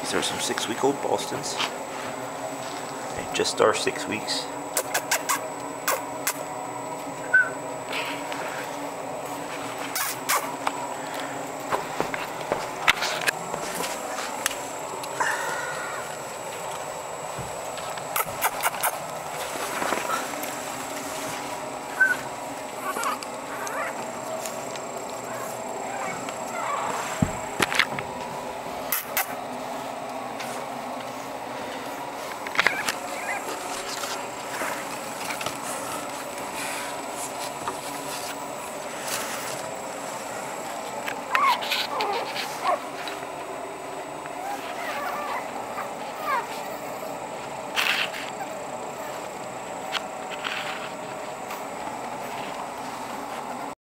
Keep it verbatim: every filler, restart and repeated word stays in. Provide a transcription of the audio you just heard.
These are some six-week-old Bostons. They just are six weeks.